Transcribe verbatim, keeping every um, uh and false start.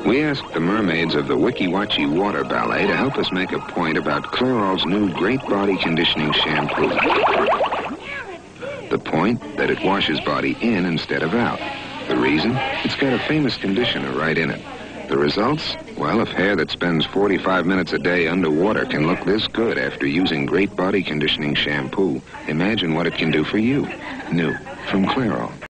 We asked the mermaids of the Wicky Watchy Water Ballet to help us make a point about Clairol's new Great Body Conditioning Shampoo. The point that it washes body in instead of out. The reason? It's got a famous conditioner right in it. The results? Well, if hair that spends forty-five minutes a day underwater can look this good after using Great Body Conditioning Shampoo, imagine what it can do for you. New from Clairol.